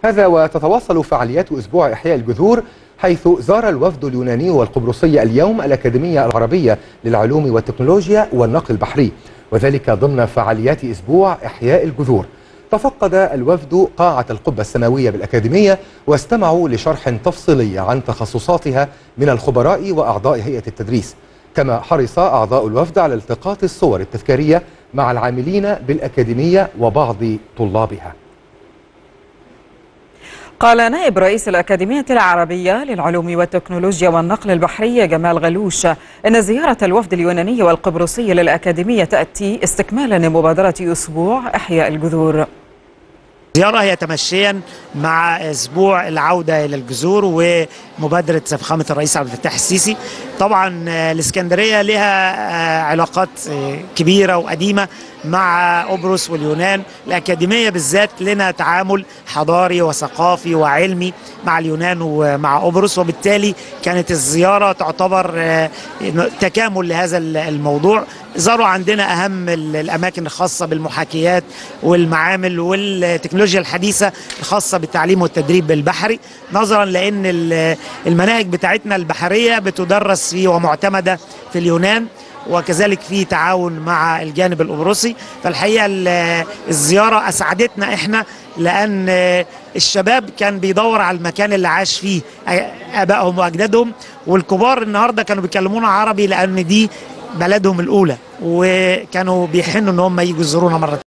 هذا وتتواصل فعاليات أسبوع إحياء الجذور، حيث زار الوفد اليوناني والقبرصي اليوم الأكاديمية العربية للعلوم والتكنولوجيا والنقل البحري، وذلك ضمن فعاليات أسبوع إحياء الجذور. تفقد الوفد قاعة القبة السماوية بالأكاديمية واستمعوا لشرح تفصيلي عن تخصصاتها من الخبراء وأعضاء هيئة التدريس، كما حرص أعضاء الوفد على التقاط الصور التذكارية مع العاملين بالأكاديمية وبعض طلابها. قال نائب رئيس الأكاديمية العربية للعلوم والتكنولوجيا والنقل البحري جمال غلوش إن زيارة الوفد اليوناني والقبرصي للأكاديمية تأتي استكمالا لمبادرة أسبوع إحياء الجذور. زيارة هي تمشيا مع أسبوع العودة إلى الجذور ومبادرة فخامة الرئيس عبد الفتاح السيسي. طبعا الإسكندرية لها علاقات كبيرة وقديمة مع قبرص واليونان. الأكاديمية بالذات لنا تعامل حضاري وثقافي وعلمي مع اليونان ومع قبرص، وبالتالي كانت الزيارة تعتبر تكامل لهذا الموضوع. زاروا عندنا أهم الأماكن الخاصة بالمحاكيات والمعامل والتكنولوجيا الحديثة الخاصة بالتعليم والتدريب البحري، نظرا لأن المناهج بتاعتنا البحرية بتدرس فيه ومعتمدة في اليونان، وكذلك في تعاون مع الجانب القبرصي. فالحقيقة الزيارة أسعدتنا إحنا، لأن الشباب كان بيدور على المكان اللي عاش فيه آبائهم وأجدادهم، والكبار النهاردة كانوا بيكلمونا عربي لأن دي بلدهم الأولى، وكانوا بيحنوا إن هم يجوا يزورونا مرة.